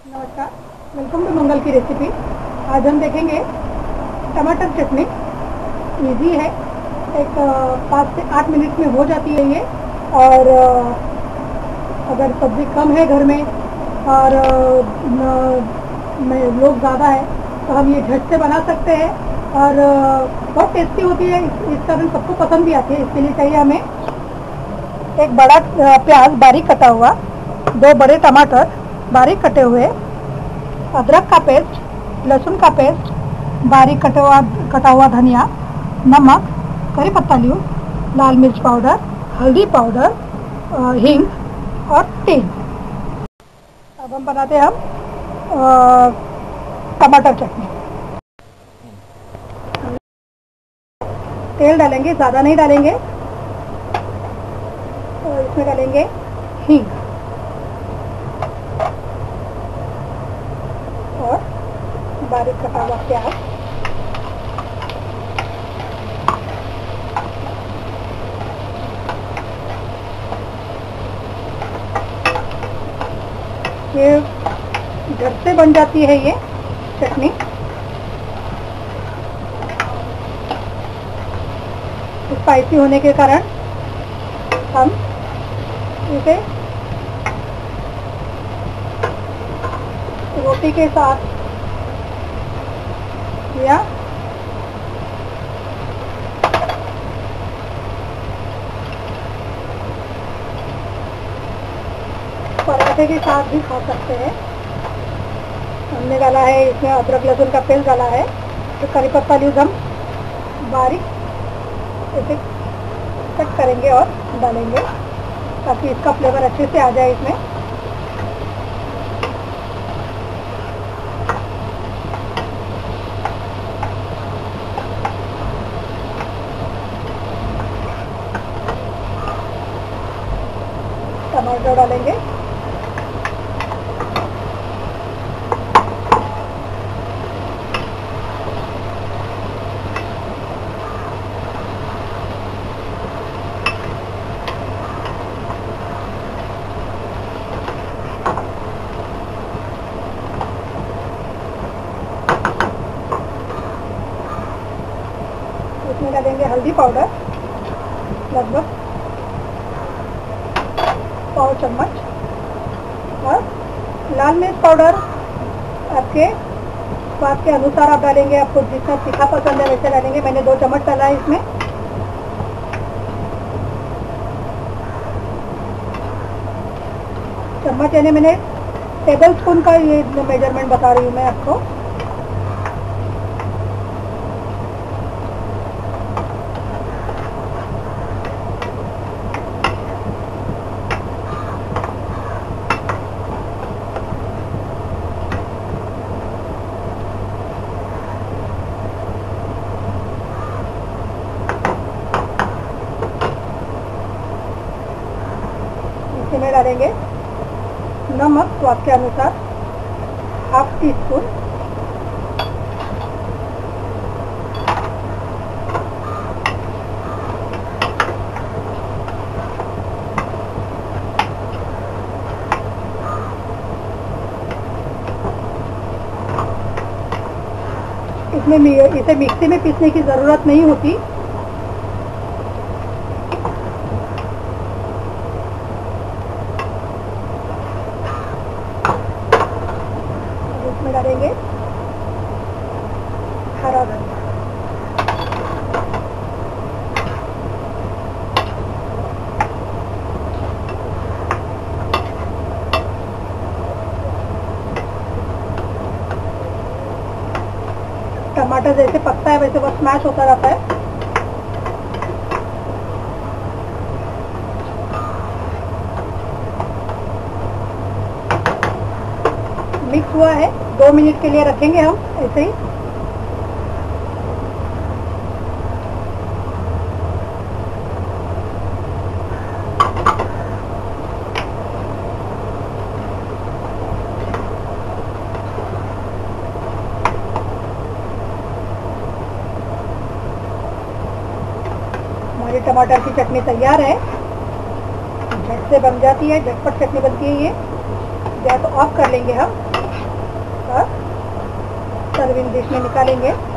नमस्कार, welcome to मंगल की recipe. आज हम देखेंगे टमाटर चटनी। इजी है, एक 5 से 8 मिनट में हो जाती है ये। और अगर सब्जी कम है घर में और लोग ज़्यादा है तो हम ये झट से बना सकते हैं और बहुत टेस्टी होती है। इस कारण सबको पसंद भी आती है। इसके लिए चाहिए हमें एक बड़ा प्याज बारीक कटा हुआ, 2 बड़े टमाटर बारीक कटे हुए, अदरक का पेस्ट, लहसुन का पेस्ट, बारीक कटा हुआ धनिया, नमक, करी पत्ता लीव्स, लाल मिर्च पाउडर, हल्दी पाउडर, हींग और तेल। अब हम बनाते हैं टमाटर चटनी। तेल डालेंगे, ज़्यादा नहीं डालेंगे। और इसमें डालेंगे हींग और बारीक कटा हुआ प्याज, ये झट से बन जाती है ये चटनी। स्पाइसी होने के कारण हम इसे रोटी के साथ या पराठे के साथ भी खा सकते हैं। हमने डाला है इसमें अदरक लहसुन का पेस्ट डाला है, तो करी पत्ता लीव्स हम बारीक ऐसे कट करेंगे और डालेंगे ताकि इसका फ्लेवर अच्छे से आ जाए इसमें। टमाटर डालेंगे, इसमें डालेंगे हल्दी पाउडर लगभग पाव चम्मच और लाल मिर्च पाउडर आपके स्वाद के अनुसार आप डालेंगे। आपको जितना तीखा पसंद है वैसे डालेंगे। मैंने 2 चम्मच डाला है इसमें। चम्मच यानी मैंने टेबल स्पून का ये मेजरमेंट बता रही हूँ मैं आपको। इसमें डालेंगे नमक स्वाद के अनुसार, ½ टीस्पून, इसमें इसे मिक्सी में पीसने की ज़रूरत नहीं होती। इसमें डालेंगे हरा धनिया, टमाटर जैसे पकता है वैसे बस स्मैश होता रहता है। मिक्स हुआ है, 2 मिनट के लिए रखेंगे हम ऐसे ही। हमारी टमाटर की चटनी तैयार है। झट से बन जाती है, झटपट चटनी बनती है ये। गैस ऑफ कर लेंगे हम। और सर्विंग डिश में निकालेंगे।